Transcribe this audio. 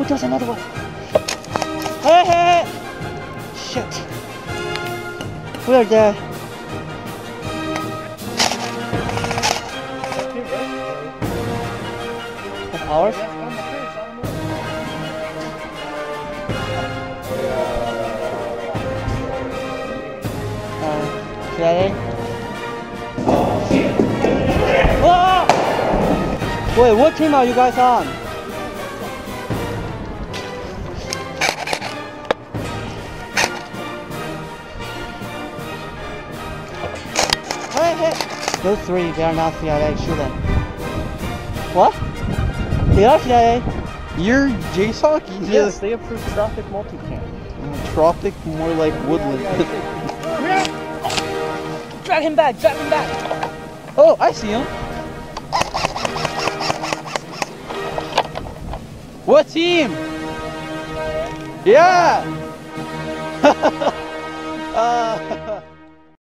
Oh, there's another one. Hey, hey, hey. Shit. Where's that? That's ours? CIA? Whoa! Wait, what team are you guys on? Hey, hey! Those three, they are not CIA, shoot them. What? They are CIA? You're JSOC? Yes, they approve Tropic Multicam. Tropic, more like woodland. Drag him back, drag him back! Oh, I see him. What team? Yeah!